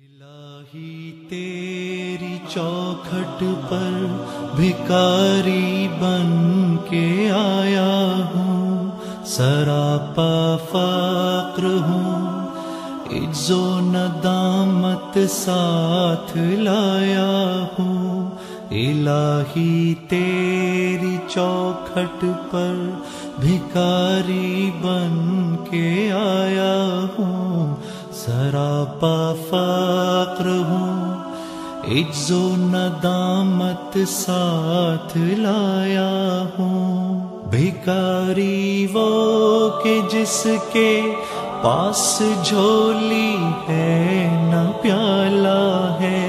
الہی تیری چوکھٹ پر بھکاری بن کے آیا ہوں، سراپا فقر ہوں، عجز و ندامت ساتھ لایا ہوں۔ الہی تیری چوکھٹ پر بھکاری بن کے آیا ہوں، سراپا فقر ہوں، عجز و ندامت ساتھ لایا ہوں۔ بھکاری وہ کہ جس کے پاس جھولی ہے نہ پیالہ ہے،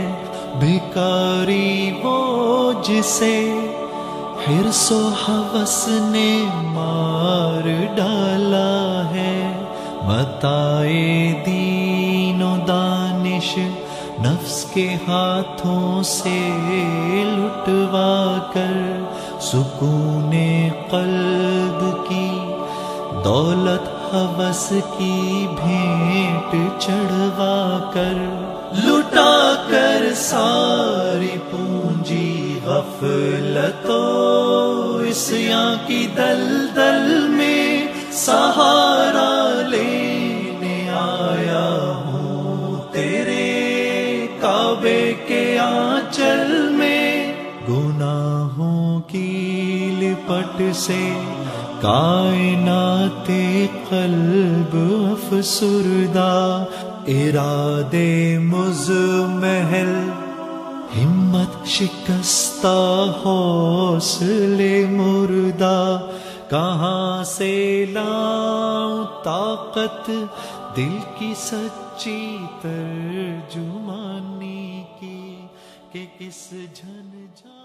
بھکاری وہ جسے حرص و ہوس نے مار ڈالا ہے۔ متاع دین و دانش نفس کے ہاتھوں سے لٹوا کر، سکون قلب کی دولت ہوس کی بھیٹ چڑھوا کر، لٹا کر ساری پونجی غفلت و عصیاں کی دلدل میں سہارا لینے آیا ہوں تیرے کعبے کے آنچل میں۔ گناہوں کی لپٹ سے کائنات قلب افسردہ، ارادے مزمحل ہمت شکستہ، حوصلے مردہ، کہاں سے لاؤں طاقت دل کی سچی ترجمانی کی، کہ کس جھنجھٹ